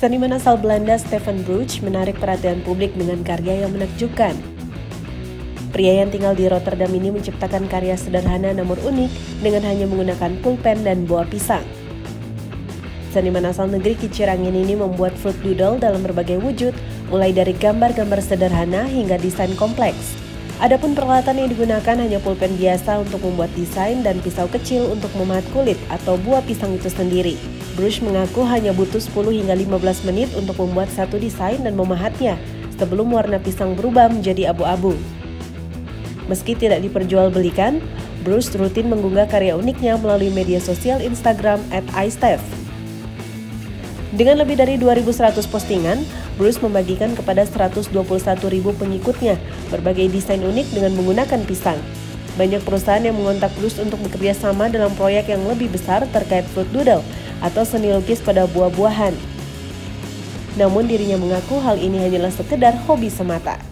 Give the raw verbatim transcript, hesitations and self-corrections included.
Seniman asal Belanda Stefan Bruch menarik perhatian publik dengan karya yang menakjubkan. Pria yang tinggal di Rotterdam ini menciptakan karya sederhana namun unik dengan hanya menggunakan pulpen dan buah pisang. Seniman asal negeri Kicir Angin ini membuat fruit doodle dalam berbagai wujud, mulai dari gambar-gambar sederhana hingga desain kompleks. Adapun peralatan yang digunakan hanya pulpen biasa untuk membuat desain dan pisau kecil untuk memahat kulit atau buah pisang itu sendiri. Bruch mengaku hanya butuh sepuluh hingga lima belas menit untuk membuat satu desain dan memahatnya sebelum warna pisang berubah menjadi abu-abu. Meski tidak diperjualbelikan, Bruch rutin mengunggah karya uniknya melalui media sosial Instagram at istef. Dengan lebih dari dua ribu seratus postingan, Bruch membagikan kepada seratus dua puluh satu ribu pengikutnya berbagai desain unik dengan menggunakan pisang. Banyak perusahaan yang mengontak Bruch untuk bekerja sama dalam proyek yang lebih besar terkait fruit doodle atau seni lukis pada buah-buahan. Namun dirinya mengaku hal ini hanyalah sekedar hobi semata.